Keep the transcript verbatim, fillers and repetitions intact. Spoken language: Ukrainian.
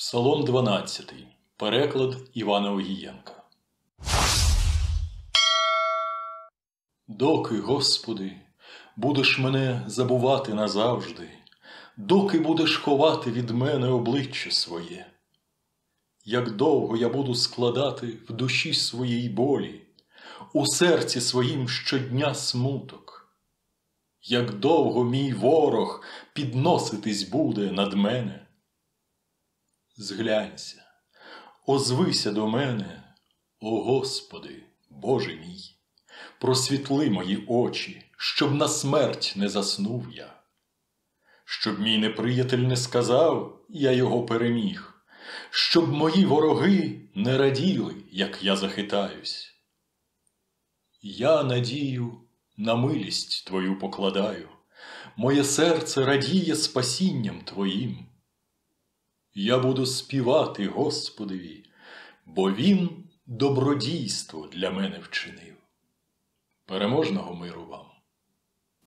Псалом дванадцятий. Переклад Івана Огієнка. Доки, Господи, будеш мене забувати назавжди, доки будеш ховати від мене обличчя своє? Як довго я буду складати в душі своїй болі, у серці своїм щодня смуток? Як довго мій ворог підноситись буде над мене? Зглянься, озвися до мене, о Господи, Боже мій, просвітли мої очі, щоб на смерть не заснув я. Щоб мій неприятель не сказав, я його переміг, щоб мої вороги не раділи, як я захитаюсь. Я надію на милість Твою покладаю, моє серце радіє спасінням Твоїм. Я буду співати Господові, бо Він добродійство для мене вчинив. Переможного миру вам!